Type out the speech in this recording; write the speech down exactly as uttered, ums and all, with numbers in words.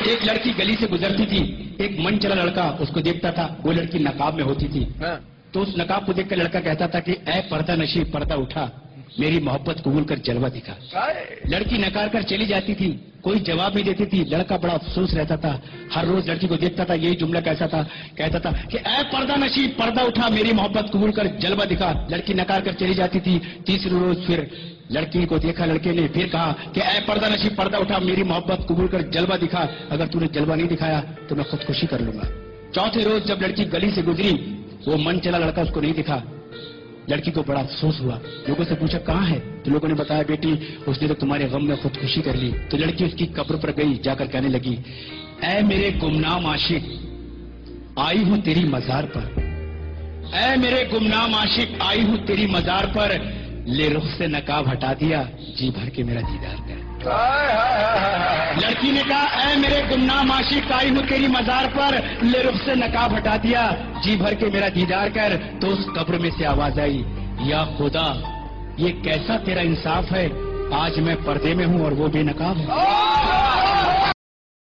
ایک لڑکی گلی سے گزرتی تھی، ایک من چلا لڑکا اس کو دیکھتا تھا، وہ لڑکی نقاب میں ہوتی تھی، تو اس نقاب کو دیکھ کر لڑکا کہتا تھا کہ اے پردہ نشی پردہ اٹھا، میری محبت قبول کر جلوہ دکھا۔ لڑکی نکار کر چلی جاتی تھی، کوئی جواب نہیں دیتی تھی، لڑکا بڑا افسوس رہتا تھا، ہر روز لڑکی کو دیکھتا تھا، یہی جملہ کیسا تھا، کہتا تھا کہ اے پردہ نشی پردہ اٹھا، میری محبت قبول کر جلوہ دکھا۔ لڑکی نکار کر چلی جاتی تھی، تیسری روز پھر لڑکی کو دیکھا لڑکے نے، پھر کہا کہ اے پردہ نشی پردہ اٹھا، میری محبت قبول کر جلوہ دکھا، اگر تو نے جلوہ نہیں دکھایا تو میں خودکشی کر لوں گا۔ چوتھے روز جب لڑکی گلی سے گزری، وہ من چلا لڑکا اس کو نہیں دکھا، لڑکی کو بڑا افسوس ہوا، لوگوں سے پوچھا کہاں ہے، تو لوگوں نے بتایا بیٹی اس نے تو تمہارے غم میں خودکشی کر لی۔ تو لڑکی اس کی قبر پر گئی، جا کر کہنے لگی اے میرے گمنام عاشق آئی ہوں تیری مزار پر، اے میرے گمنام عاشق آئی ہوں تیری مزار پر، لے رخ سے نقاب ہٹا دیا، جی بھر کے میرا دیدار کر۔ لڑکی نے کہا اے میرے گمنام عاشق آئی ہوں تیری مزار پر، لے رخ سے نقاب ہٹا دیا، جی بھر کے میرا دیدار کر۔ تو اس قبر میں سے آواز آئی یا خدا یہ کیسا تیرا انصاف ہے، آج میں پردے میں ہوں اور وہ بے نقاب ہے۔